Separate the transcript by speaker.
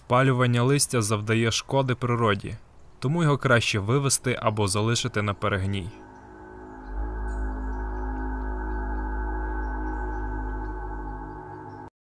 Speaker 1: Спалювання листя завдає шкоди природі, тому його краще вивести або залишити на перегній.